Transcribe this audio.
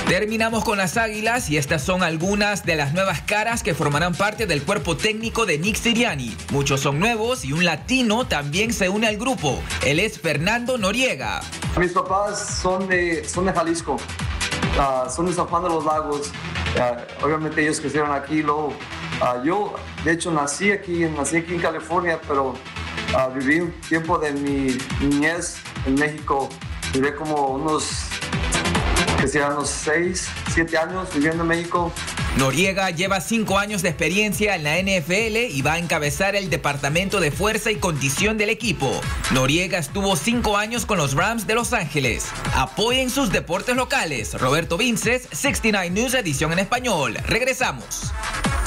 Terminamos con las Águilas y estas son algunas de las nuevas caras que formarán parte del cuerpo técnico de Nick Sirianni. Muchos son nuevos y un latino también se une al grupo. Él es Fernando Noriega. Mis papás son de Jalisco, son de San Juan de los Lagos. Obviamente ellos crecieron aquí. Luego, yo, de hecho, nací aquí en California, pero viví un tiempo de mi niñez en México. Viví como unos 6, 7 años viviendo en México. Noriega lleva 5 años de experiencia en la NFL y va a encabezar el departamento de fuerza y condición del equipo. Noriega estuvo 5 años con los Rams de Los Ángeles. Apoyen sus deportes locales. Roberto Vinces, 69 News, edición en español. Regresamos.